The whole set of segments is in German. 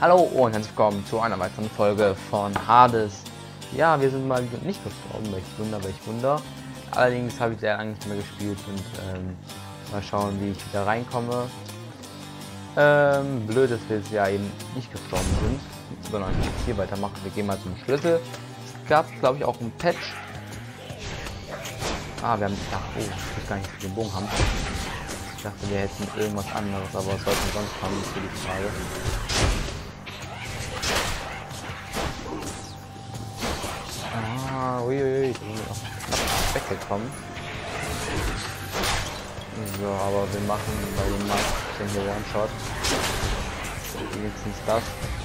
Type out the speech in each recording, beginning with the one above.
Hallo und herzlich willkommen zu einer weiteren Folge von Hades. Ja, wir sind mal nicht gestorben, welch Wunder. Allerdings habe ich sehr lange nicht mehr gespielt und mal schauen, wie ich wieder reinkomme. Blöd, dass wir jetzt ja eben nicht gestorben sind, sondern hier weitermachen. Wir gehen mal zum Schlüssel. Es gab, glaube ich, auch ein Patch. Ah, wir haben... Ach, oh, ich weiß gar nicht, wie wir den Bogen haben. Ich dachte, wir hätten irgendwas anderes, aber was sollten wir sonst haben, ist für die Frage. Ah, uiuiui, ich bin auch knapp weggekommen. So, aber wir machen bei dem meisten hier One-Shot. Wenigstens das.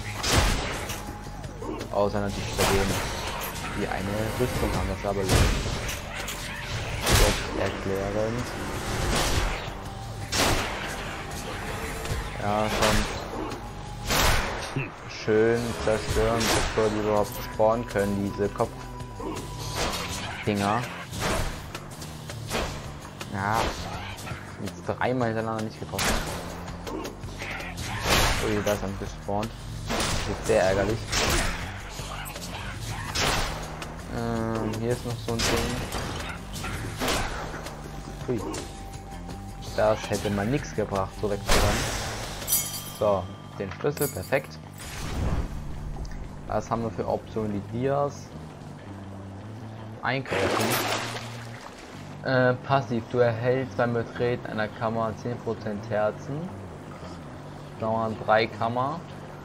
Außer natürlich bei denen, die eine Rüstung haben, das aber erklärend. Ja, schon schön zerstören, bevor die überhaupt spawnen können, diese Kopfdinger. Ja, jetzt dreimal hintereinander nicht getroffen. Ui, da ist ein gespawnt. Das ist sehr ärgerlich. Hier ist noch so ein Ding. Ui. Das hätte mal nichts gebracht, so wegzurennen. So, den Schlüssel, perfekt. Was haben wir für Optionen? Die Dias. Einkaufen. Passiv, du erhältst beim Betreten einer Kammer 10% Herzen. Dauern 3 Kammer.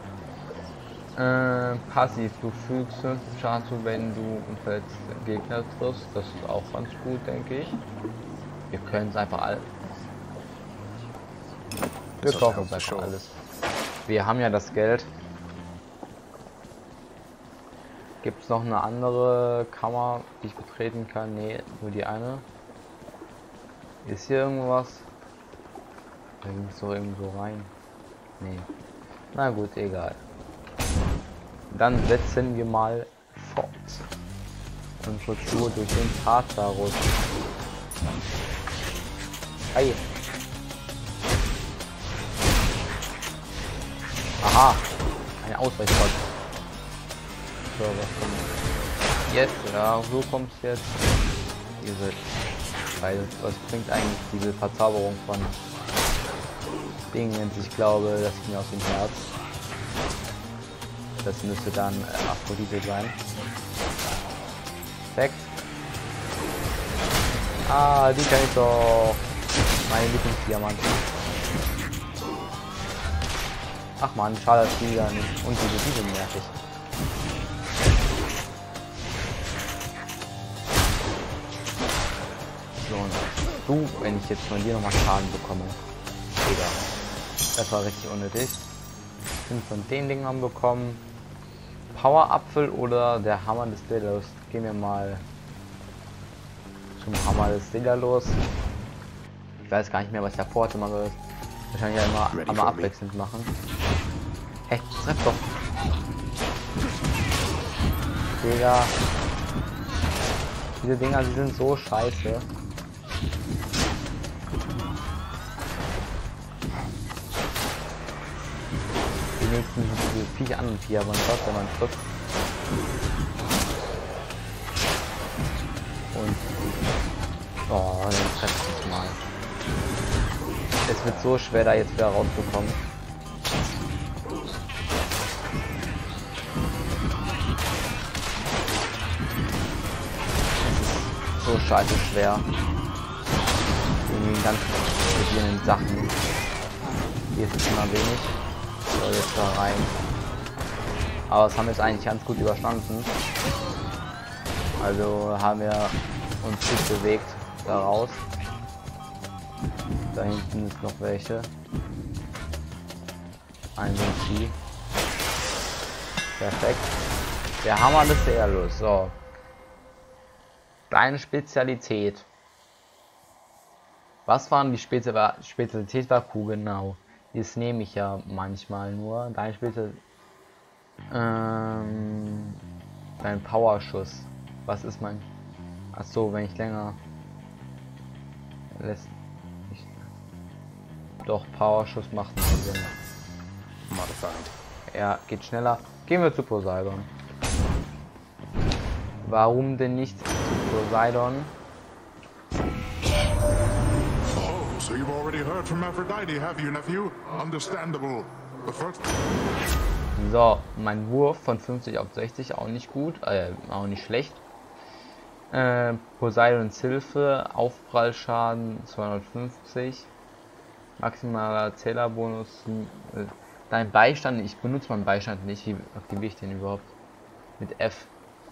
Passiv, du fügst 5 Schaden zu, wenn du einen verletzten Gegner triffst. Das ist auch ganz gut, denke ich. Wir können es einfach alles. Wir kaufen uns einfach alles. Wir haben ja das Geld. Gibt es noch eine andere Kammer, die ich betreten kann? Nee, nur die eine. Ist hier irgendwas? Da ging es doch irgendwo rein. Nee. Na gut, egal. Dann setzen wir mal fort. Unsere Tour durch den Tartarus. Hey. Aha. Eine Ausweichbot. So, was kommt jetzt? Ja, so kommt es jetzt. Was bringt eigentlich diese Verzauberung von Dingen? Ich glaube, das ging aus dem Herz. Das müsste dann Aphrodite sein. Perfekt. Ah, die kann ich doch. Meine Lieblingsdiamanten. Ach man, schade, dass die da nicht. Und diese nervig. So, und du, wenn ich jetzt von dir nochmal Schaden bekomme. Egal. Das war richtig unnötig. Sind von den Dingern bekommen. Power-Apfel oder der Hammer des Daedalus. Gehen wir mal zum Hammer des Daedalus. Ich weiß gar nicht mehr, was der vorhatte. Man wird wahrscheinlich ja immer abwechselnd machen. Hey, treff doch. Digga. Diese Dinger, die sind so scheiße. Die nächsten sind diese Viecher an und Viecher, aber wenn man trifft. Und oh, dann treffe ich mal. Es wird so schwer, da jetzt wieder rauszukommen. Es ist so scheiße schwer. Irgendwie ganz verschiedenen Sachen. Hier ist es immer wenig. So, jetzt da rein. Aber das haben wir jetzt eigentlich ganz gut überstanden. Also haben wir uns gut bewegt da raus. Da hinten ist noch welche. Ein Vieh. Perfekt. Der Hammer des Daedalus. So. Deine Spezialität. Was waren die Spezialität war Kuh, genau. Das nehme ich ja manchmal nur. Dein dein Powerschuss. Was ist mein... Ach so, wenn ich länger... Doch, Powerschuss macht einen Sinn. Er geht schneller. Gehen wir zu Poseidon. Warum denn nicht zu Poseidon? Oh, so you've already heard from Aphrodite, have you, nephew? Understandable. The first... So, mein Wurf von 50 auf 60, auch nicht gut, auch nicht schlecht. Poseidons Hilfe, Aufprallschaden 250, maximaler Zählerbonus. Dein Beistand, ich benutze meinen Beistand nicht, wie aktiviere ich den überhaupt? Mit F.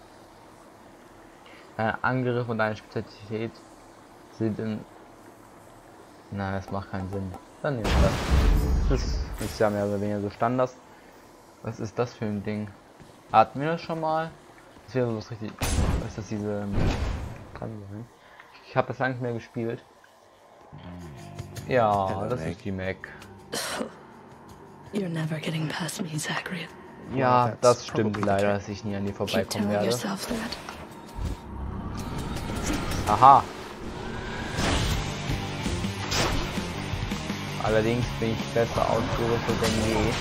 Angriff und deine Spezialität sind in... Nein, das macht keinen Sinn. Dann nehmen wir das. Das ist ja mehr oder weniger so Standard. Was ist das für ein Ding? Hatten wir das schon mal? Das wäre so was richtig... Was ist das, diese... Kann sein. Ich habe das lange nicht mehr gespielt. Ja, hello, das ist die Mac. You're never getting past me, Zachary. Ja, das stimmt leider, dass ich nie an dir vorbeikommen werde. Aha. Allerdings bin ich besser ausgerüstet denn je.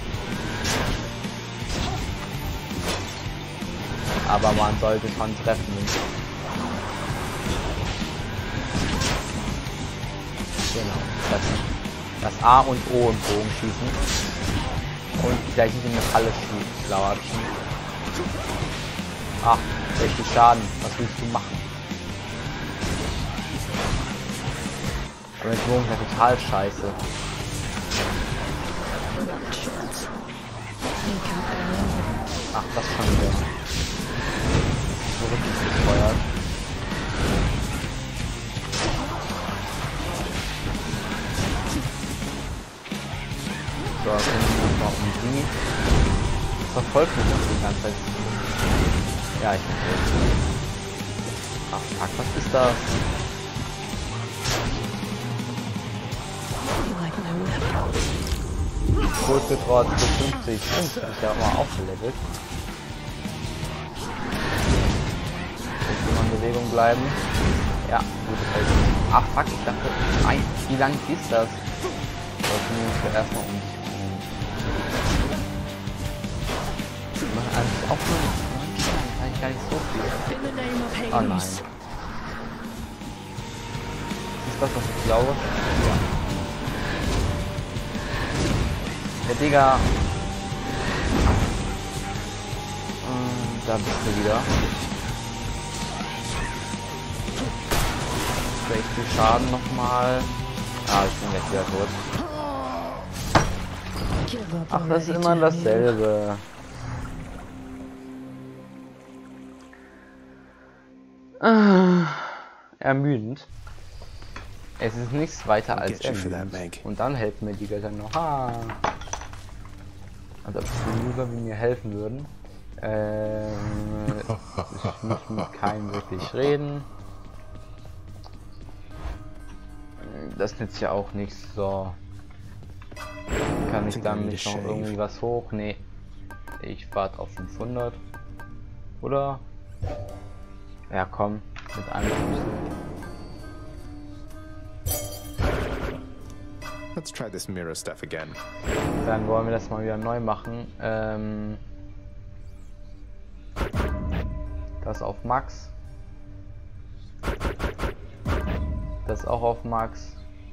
Aber man sollte schon treffen. Genau. Das A und O im Bogen schießen. Und gleich nicht in eine Falle lauerchen. Ach, richtig Schaden. Was willst du machen? Aber mit Bogen ist ja total scheiße. Ach, das schon wieder. So richtig gefeuert. So, dann können wir noch um die. Verfolgt mich das die ganze Zeit. Ja, ich bin tot. Ach, fuck, was ist das? Kurzgetraut für 50. Stimmt, ist ja auch mal aufgelevelt. Jetzt immer in Bewegung bleiben. Ja, gute Feld. Ach fuck, ich dachte, nein, wie lang ist das? Sollten wir uns ja erstmal um. Wir machen eigentlich auch nur eigentlich gar nicht so viel. Oh nein. Ist das, was ich glaube? Ja. Der Digga. Da bist du wieder. 60 Schaden nochmal. Ah, ich bin jetzt wieder tot. Ach, das ist immer dasselbe. Ermüdend. Es ist nichts weiter als ermüdend. Und dann helfen mir die Götter noch. Also ob die User wie mir helfen würden. Ich muss mit keinem wirklich reden. Das nützt ja auch nichts. So. Kann ich dann nicht noch irgendwie was hoch? Nee. Ich warte auf 500. Oder? Ja, komm. Mit einem Let's try this mirror stuff again. Dann wollen wir das mal wieder neu machen. Das auf Max. Das auch auf Max.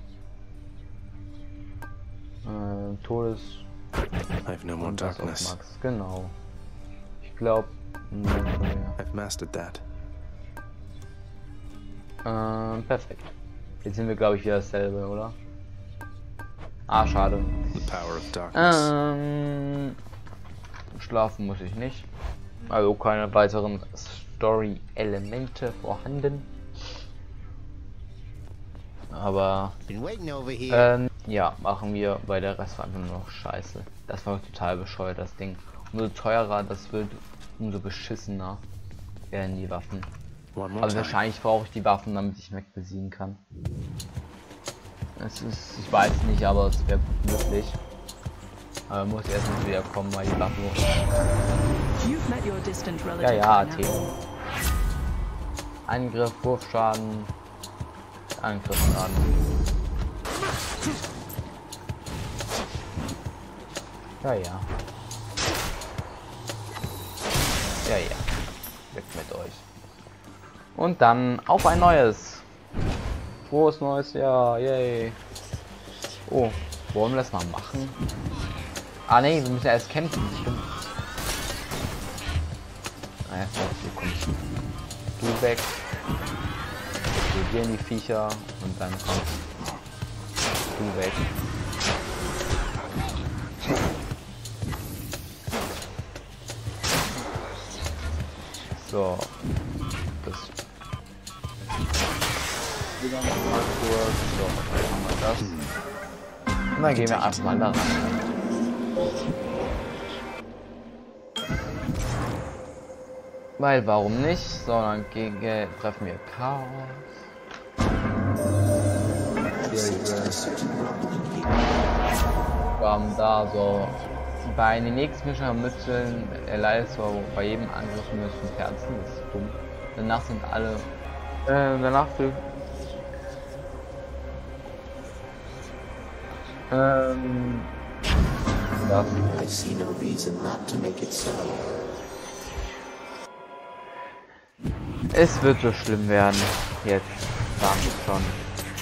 Todes. I have no more darkness. Auf Max. Genau. Ich glaube. I've mastered that. Perfekt. Jetzt sind wir, glaube ich, wieder dasselbe, oder? Ah, schade. The power of darkness. Schlafen muss ich nicht. Also keine weiteren Story-Elemente vorhanden. Aber ja, machen wir, weil der Rest war einfach nur noch scheiße. Das war total bescheuert, das Ding. Umso teurer das wird, umso beschissener werden die Waffen. Aber wahrscheinlich brauche ich die Waffen, damit ich Mac besiegen kann. Es ist, ich weiß nicht, aber es wäre möglich. Aber muss erst mal wieder kommen, weil die Waffen ja, Athen. Angriff, Wurfschaden, Angriffsschaden. Ja. Ja, ja. Weg mit euch. Und dann auf ein neues. Frohes neues Jahr. Yay. Oh, wollen wir das mal machen? Ah ne, wir müssen erst kämpfen. Stimmt. Ah, erst mal, hier kommst du weg. Explodieren die Viecher und dann kommst du weg. So. Das. Wieder mal kurz. So, dann haben wir das. Und dann gehen wir erstmal da rein. Weil, warum nicht? So, dann treffen wir Chaos. Wir haben da so bei den nächsten Mission müssen erleidet so bei jedem Angriff nur 5 Herzen, das ist dumm. Danach sind alle danach das. I see no reason not to make it so. Es wird so schlimm werden jetzt, sagen wir schon.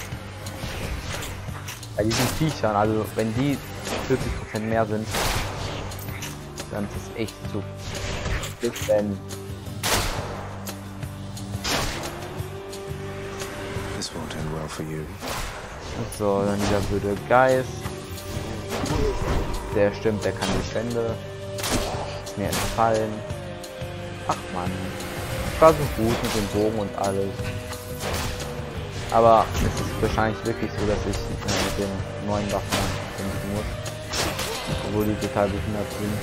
Bei diesen Viechern, also wenn die 40% mehr sind, dann ist es echt zu bisschen. This won't end well for you. So, dann dieser blöde Geist. Der stimmt, der kann die Wände mir entfallen. Ach man, ich war so gut mit dem Bogen und alles. Aber es ist wahrscheinlich wirklich so, dass ich mit den neuen Waffen kämpfen muss. Obwohl die total behindert sind.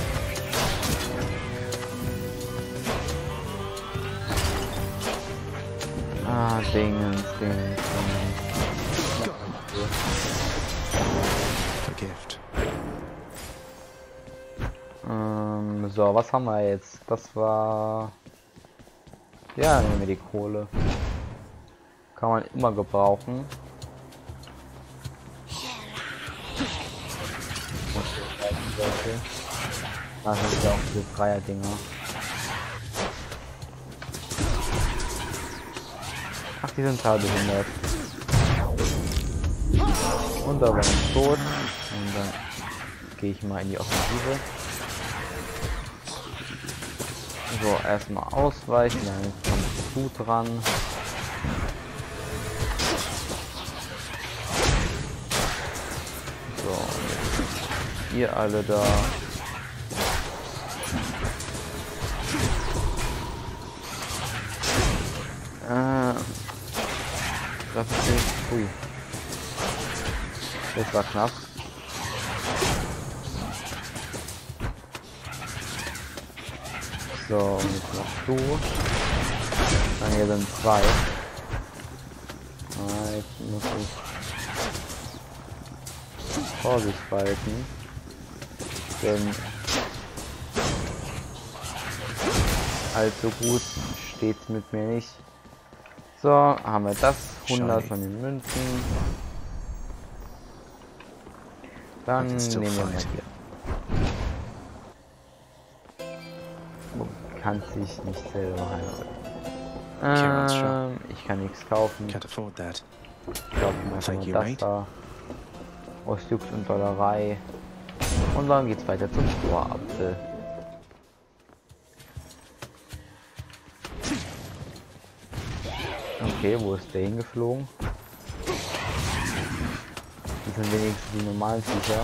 Ah, Dingens. Gift. So, was haben wir jetzt? Das war... Ja, nehmen wir die Kohle. Kann man immer gebrauchen. Da sind ja auch diese Dreier-Dinger. Ach, die sind halt behindert. Und da war ich tot. Und dann gehe ich mal in die Offensive. So, erstmal ausweichen, dann kommt du dran. So, ihr alle da. Das ist ui. Das war knapp. So, jetzt noch du. Dann hier sind 2. Jetzt muss ich Vorsicht walten. Denn allzu gut steht's mit mir nicht. So, haben wir das. 100 von den Münzen. Dann nehmen wir mal hier. Kann sich nicht selber heilen. Ich kann nichts kaufen. Can't afford that. Ich glaube, das da. Aus Jux und Dollerei. Und dann geht's weiter zum Vorapfel. Okay, wo ist der hingeflogen? Die sind wenigstens die normalen Viecher.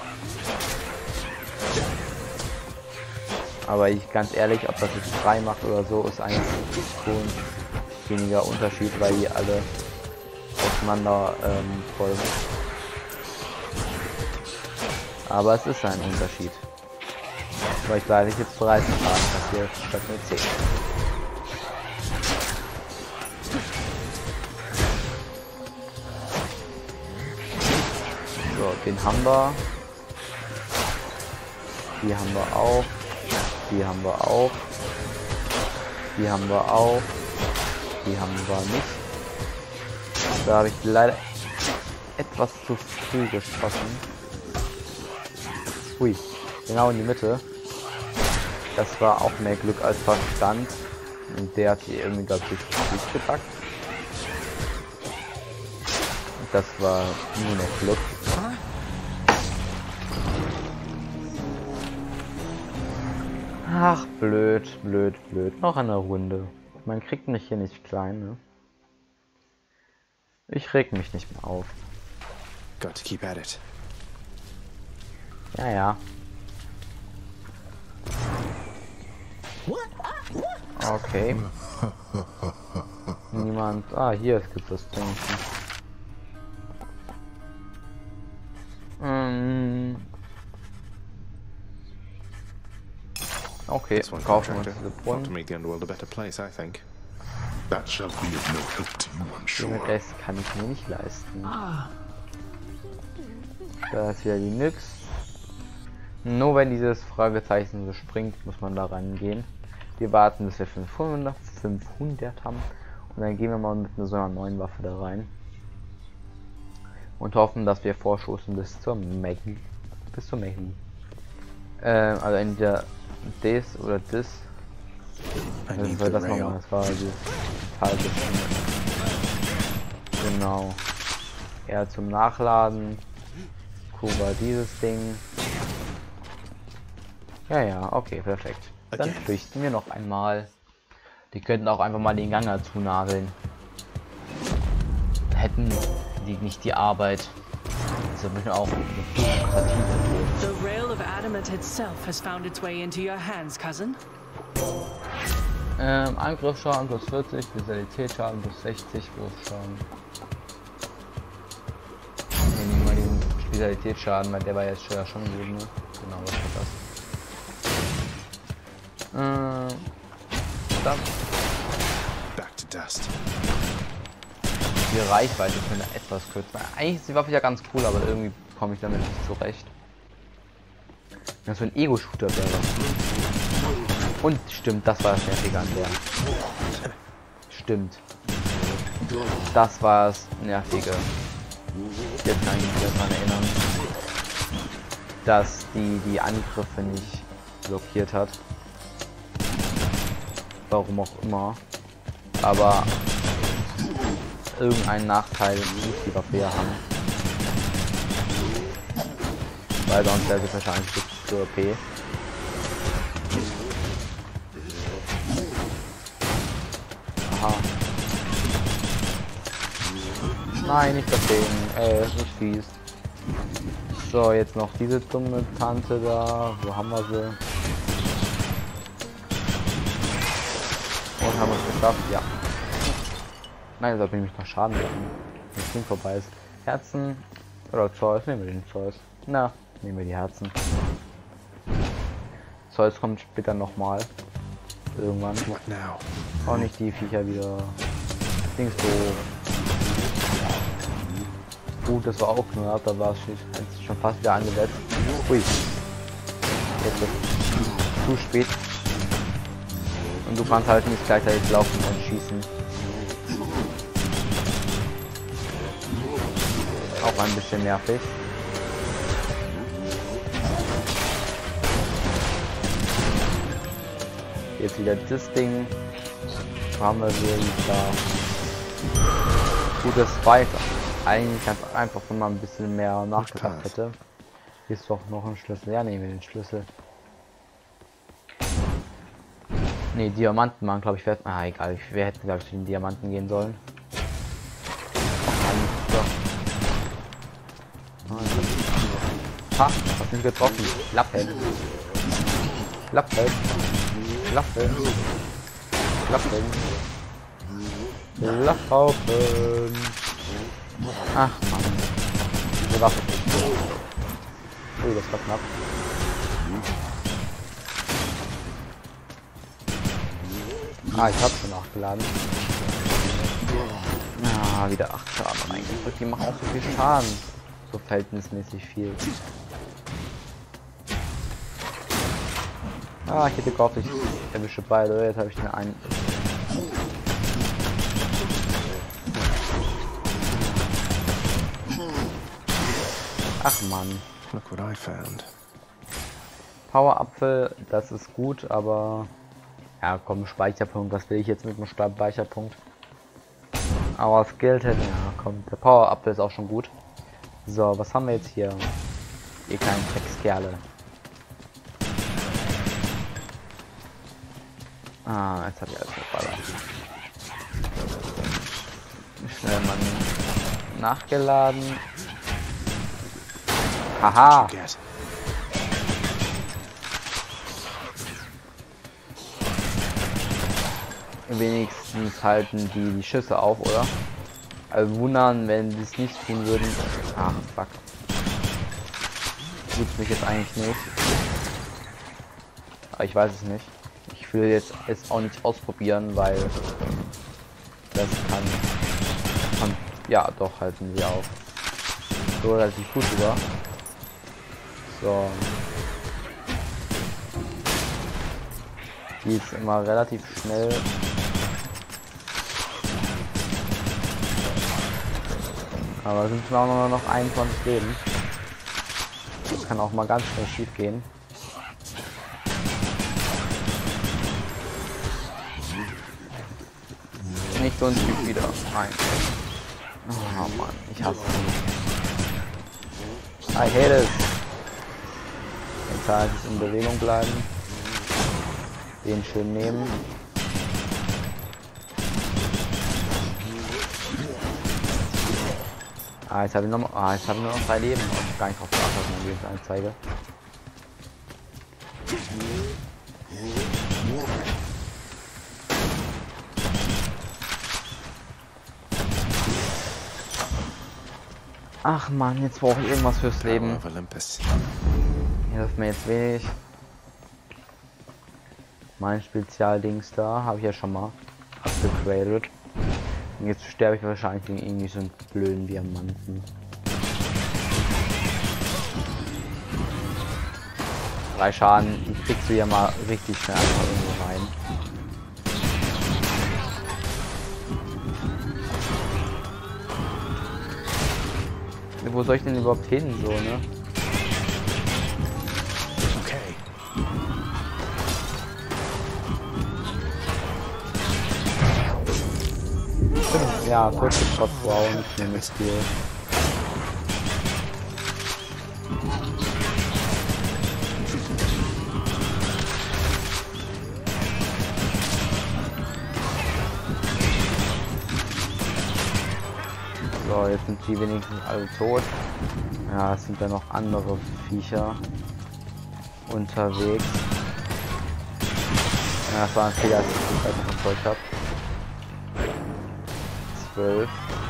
Aber ich ganz ehrlich, ob das jetzt frei macht oder so, ist eigentlich schon weniger Unterschied, weil die alle auseinander folgen. Aber es ist ein Unterschied. Weil ich gleich jetzt 30 Schaden passiert statt nur 10. So, den haben wir. Die haben wir auch. Die haben wir auch. Die haben wir auch. Die haben wir nicht. Da habe ich leider etwas zu früh geschossen. Ui, genau in die Mitte. Das war auch mehr Glück als Verstand. Und der hat hier irgendwie, glaube ich, durchgepackt. Das war nur noch Glück. Ach, blöd. Noch eine Runde. Man kriegt mich hier nicht klein, ne? Ich reg mich nicht mehr auf. Got to keep at it. Ja. Okay. Niemand. Ah, hier gibt es Trinken. Okay, This one kaufen wir uns contractor diese want to Brunnen. make the underworld a better place, I think. That shall be of no help to you, I'm Den sure. Rest kann ich mir nicht leisten. Da ist wieder die Nyx. Nur wenn dieses Fragezeichen so springt, muss man da rangehen. Wir warten, bis wir 500 haben. Und dann gehen wir mal mit so einer neuen Waffe da rein. Und hoffen, dass wir vorstoßen bis zur Maggie. Also entweder das oder das. I Das need war the das nochmal, rail. das war dieses falsche. Genau. Er zum Nachladen. Kuba dieses Ding. Ja, okay, perfekt. Dann Again. flüchten wir noch einmal. Die könnten auch einfach mal den Gang dazu nageln. Hätten die nicht die Arbeit. Das ist auch The rail of adamant itself has found its way into your hands, cousin. Angriffsschaden plus 40, Vitalitätsschaden plus 60, Wurfschaden. Wir nehmen mal diesen Spezialitätsschaden, weil der war jetzt schon gut, ne? Genau, was ist das? Dann Back to dust. die Reichweite für eine etwas kürzer. Eigentlich ist die Waffe ja ganz cool, aber irgendwie komme ich damit nicht zurecht. Ja, so ein Ego-Shooter wäre. Und stimmt, das war das Nervige an der. Stimmt. Das war das Nervige. Jetzt kann ich mich daran erinnern, dass die Angriffe nicht blockiert hat. Warum auch immer. Aber irgendeinen Nachteil muss die Waffe ja haben. Weil sonst wäre sie wahrscheinlich zu OP. Aha. Nein, nicht das Ding. Das ist fies. So, jetzt noch diese dumme Tante da. Wo haben wir sie? Und haben wir es geschafft? Ja. Nein, sollte nämlich noch Schaden machen, wenn das Ding vorbei ist. Herzen oder Zeus? Nehmen wir den Zeus. Na, nehmen wir die Herzen. Zeus kommt später nochmal. Irgendwann. What now? Auch nicht die Viecher wieder. Dings so. Gut, das war auch knapp, da war es schon fast wieder angesetzt. Ui. Jetzt ist es zu spät. Und du kannst halt nicht gleichzeitig laufen und schießen. Auch ein bisschen nervig. Jetzt wieder das Ding. Haben wir wieder da. Gutes Weiter. Eigentlich ganz einfach, wenn man ein bisschen mehr nachgedacht hätte. Hier ist doch noch ein Schlüssel. Ja, nehmen wir den Schlüssel. Ne, Diamanten waren, glaube ich, wert. Ah, egal. Wir hätten, glaube ich, zu den Diamanten gehen sollen. Ha, was sind getroffen? Lappen. Lappen. Lappen. Lappen. Lappen. Ach Mann. Diese Waffe ist gut. Ui, das war knapp. Ah, ich hab's schon nachgeladen. Ah, wieder 8 Schaden. Mein Gott, die machen auch so viel Schaden. So verhältnismäßig viel. Ah, ich hätte gehofft, ich erwische beide. Jetzt habe ich den einen. Ach Mann. Look what I found. Power-Apfel, das ist gut, aber ja komm, Speicherpunkt, was will ich jetzt mit dem Speicherpunkt? Aber Skeleton, ja komm, der Power-Apfel ist auch schon gut. So, was haben wir jetzt hier? Ihr kleinen Dreckskerle. Ah, jetzt habe ich alles verballert. Schnell mal nachgeladen. Haha! Get. Wenigstens halten die Schüsse auf, oder? Also wundern, wenn sie es nicht tun würden. Ach, fuck. Tut's mich jetzt eigentlich nicht. Aber ich weiß es nicht. Ich will jetzt es auch nicht ausprobieren, weil das kann ja doch, halten wir auf. So relativ gut sogar. So. Die ist immer relativ schnell. Aber sind wir auch nur noch 21 Leben. Das kann auch mal ganz schnell schief gehen. Nicht so ein Typ wieder. Nein. Oh Mann, ich hasse ihn. I hate it. Jetzt halt in Bewegung bleiben. Den schön nehmen. Jetzt habe ich noch, jetzt habe ich nur noch 3 Leben und gar nicht drauf geachtet, dass man die Anzeige. Ach man, jetzt brauche ich irgendwas fürs Leben. Hilft mir jetzt wenig. Mein Spezialdings da habe ich ja schon mal abgegradet. Und jetzt sterbe ich wahrscheinlich gegen irgendwie so einen blöden Diamanten. 3 Schaden, die kriegst du ja mal richtig schnell einfach irgendwo rein. Wo soll ich denn überhaupt hin, so, ne? Okay. Ja, 40 Spots, wow, nicht mehr mit Spiel. So, jetzt sind die wenigstens alle tot. Ja, es sind ja noch andere Viecher unterwegs. Ja, das war ein Fehler, als ich das einfach verfolgt habe. 12.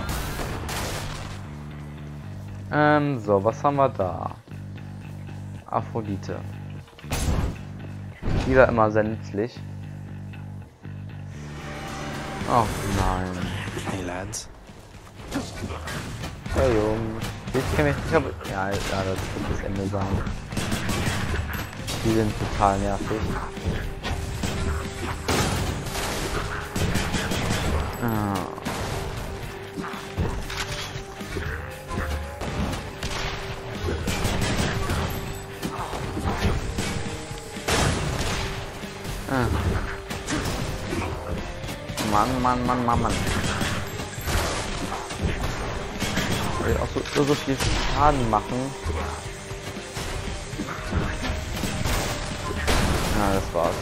So, was haben wir da? Aphrodite. Die war immer sehr nützlich. Oh nein. Hey lads. Hey Jungs. Ich kann mich. Ich habe. Ja, das wird das Ende sein. Die sind total nervig. Ah. Mann. Will auch so viel Schaden machen. Ja, das war's.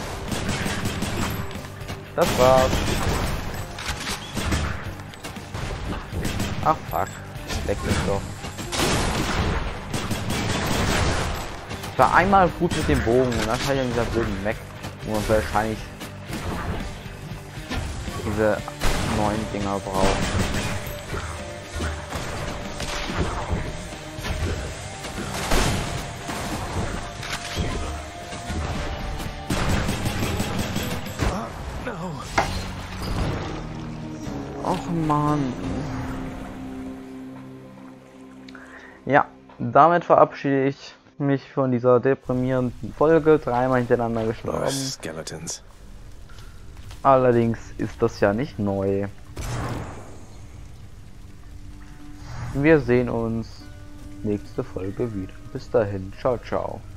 Ach fuck. Leck mich doch. Ich war einmal gut mit dem Bogen und dann fand ich an dieser blöden Mac, wo man wahrscheinlich diese neuen Dinger braucht. Och man. Ja, damit verabschiede ich mich von dieser deprimierenden Folge. 3-mal hintereinander gestorben. Skeletons. Allerdings ist das ja nicht neu. Wir sehen uns nächste Folge wieder. Bis dahin. Ciao, ciao.